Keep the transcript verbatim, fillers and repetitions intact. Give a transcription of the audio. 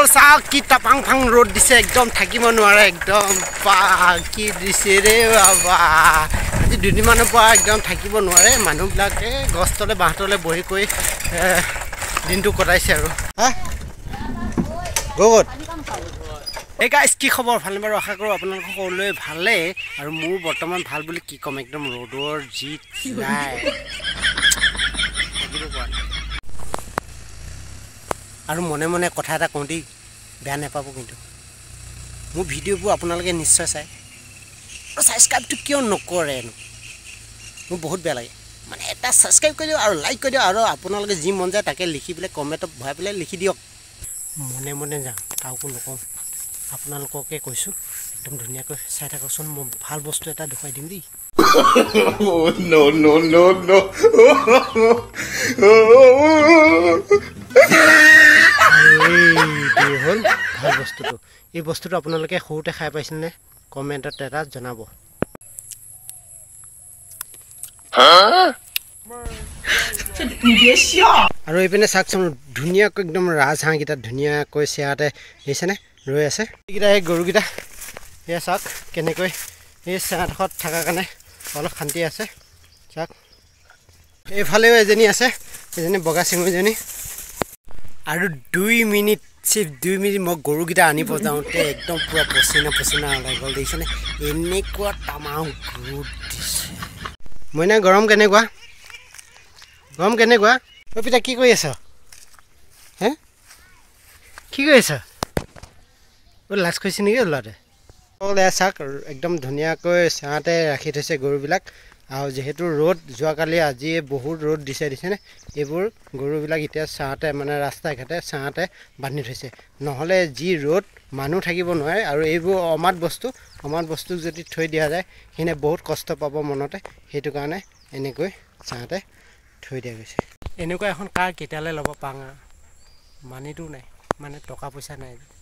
চাওক কি টাপাং ফাং ৰ'দ দিছে একদম থাকিব নোৱাৰে একদম পা কি দিছে ৰে বাবা আজি দুদিনমানৰ পৰা একদম থাকিব নোৱাৰে মানুহবিলাকে গছ তলে বাঁহ তলে বহি কৰি দিনটো কটাইছে আৰু হা গগত এই গাইছ কি খবৰ ভালনে বাৰু আশা কৰোঁ আপোনালোক সকলোৱে ভালেই আৰু মোৰ বৰ্তমান ভাল বুলি কি ক'ম একদম ৰ'দৰ যি যায় আৰু মনে মনে কথা এটা কওঁ দেই বেয়া নাপাব কিন্তু মোৰ ভিডিঅ'বোৰ আপোনালোকে নিশ্চয় চাই আৰু ছাবস্ক্ৰাইবটো কিয় নকৰেনো মোৰ বহুত বেয়া লাগে মানে এটা ছাবস্ক্ৰাইব কৰি দিয়ক আৰু লাইক কৰি দিয়ক আৰু আপোনালোকে যি মন যায় তাকে লিখি পেলাই কমেণ্টত ভৰাই পেলাই লিখি দিয়ক মনে মনে যাওঁ কাকো নকওঁ আপোনালোককে কৈছোঁ একদম ধুনীয়াকৈ চাই থাককচোন মই ভাল বস্তু এটা দেখুৱাই দিম দেই নো নো নো নো হ'ল ভাল বস্তুটো এই বস্তুটো আপোনালোকে সৰুতে খাই পাইছেনে কমেণ্টত এটা জনাব আৰু এইপিনে চাওকচোন ধুনীয়াকৈ একদম ৰাজহাঁহকেইটা ধুনীয়াকৈ চেয়াতে দেখিছেনে ৰৈ আছে এইকেইটা এই গৰুকেইটা এয়া চাওক কেনেকৈ এই চেয়াডোখৰত থকাৰ কাৰণে অলপ শান্তি আছে চাওক এইফালেও এজনী আছে এজনী বগা চিঙুজনী আৰু দুই মিনিট চিফ দুই মিনিট মই গৰুকেইটা আনিব যাওঁতে একদম পূৰা পচিনা পচিনা ওলাই গ'ল দেখিছেনে এনেকুৱা তামাম ৰ'দ দিছে মইনা গৰম কেনেকুৱা গৰম কেনেকুৱা অ' পিতা কি কৰি আছ হে কি কৰি আছ অ' লাজ কৰিছে নেকি ল'ৰাটোৱে অকল এয়া চাওক একদম ধুনীয়াকৈ ছাঁতে ৰাখি থৈছে গৰুবিলাক আৰু যিহেতু ৰ'দ যোৱাকালি আজি বহুত ৰ'দ দিছে দিছেনে এইবোৰ গৰুবিলাক এতিয়া ছাঁতে মানে ৰাস্তা ঘাটে ছাঁতে বান্ধি থৈছে নহ'লে যি ৰ'দ মানুহ থাকিব নোৱাৰে আৰু এইবোৰ অমাত বস্তু অমাত বস্তুক যদি থৈ দিয়া যায় সিনে বহুত কষ্ট পাব মনতে সেইটো কাৰণে এনেকৈ ছাঁতে থৈ দিয়া গৈছে এনেকুৱা এখন কাৰ কেতিয়ালৈ ল'ব পাওঁ মানিতো নাই মানে টকা পইচা নাই